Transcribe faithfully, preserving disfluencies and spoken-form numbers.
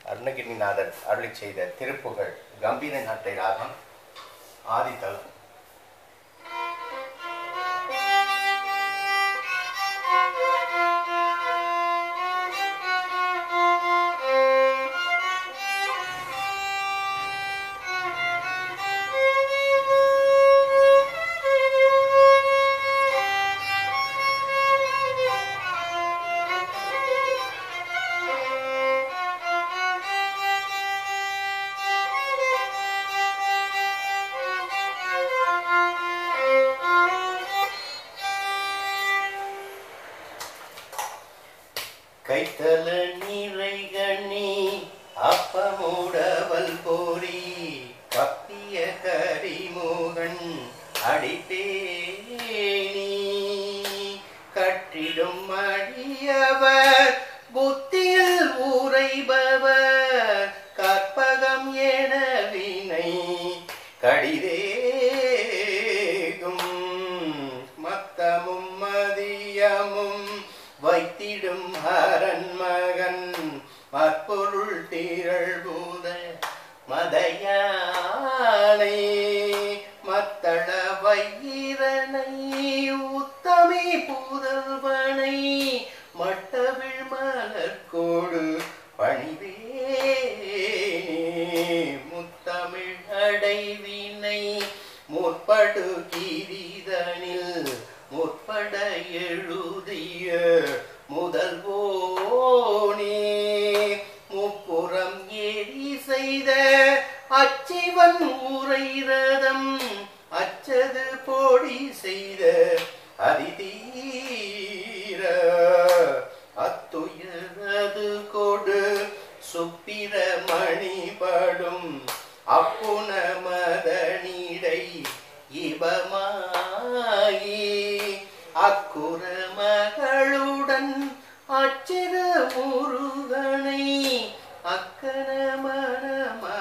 அருணகிரிநாதர் அருளி செய்த திருப்புகழ் கம்பீர நாட்டை ராகம் ஆதிதலம். கைத்தல நீரைகணி அப்பமுடவல் போரி கப்பிய கரிமோகன் அடிப்பேணி கற்றிடும் அடியவர் புத்தியில் உரைபவர் கற்பகம் என வினை கடிதேகும் மத்தமும் மதியமும் வைத்திடும் ஹரன் மகன் மற்பொருள் திரள்பூத மதையானை மத்தள வையிரனை உத்தமி புதல்வனை மட்டவிழ் மலர்கோடு பணிவேனே முத்தமிழ் அடைவினை முற்படு கீரிதனில் முற்பட எழுதிய முதல்வோனே முப்புறம் ஏறி செய்த அச்சிவன் ஊரைரதம் அச்சது போடி செய்த அதிதீர அத்துயரது கொடு சுப்பிர மணிபடும் அப்புன மதனிடை இபமாயி அக்குற மகளுடன் அச்சிறு முருகனை அக்கன மனம